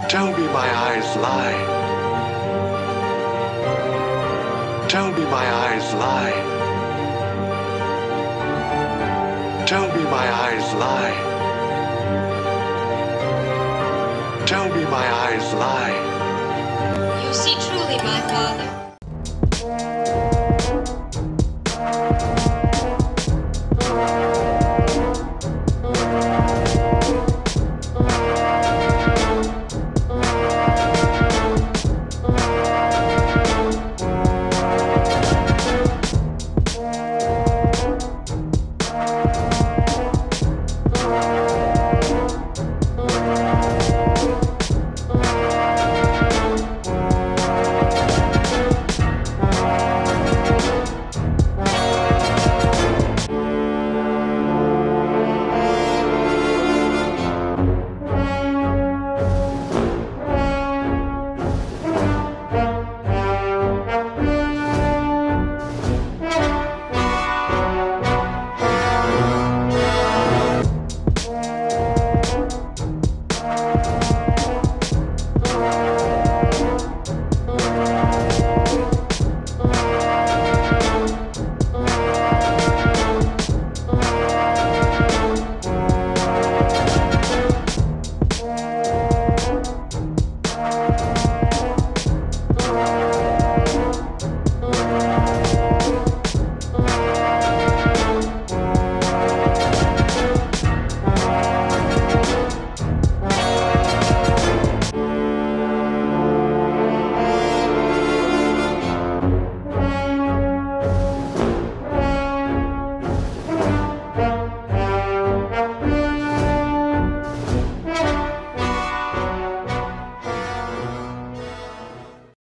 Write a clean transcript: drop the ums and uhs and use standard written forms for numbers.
Tell me my eyes lie. Tell me my eyes lie. Tell me my eyes lie. Tell me my eyes lie. You see truly, my father.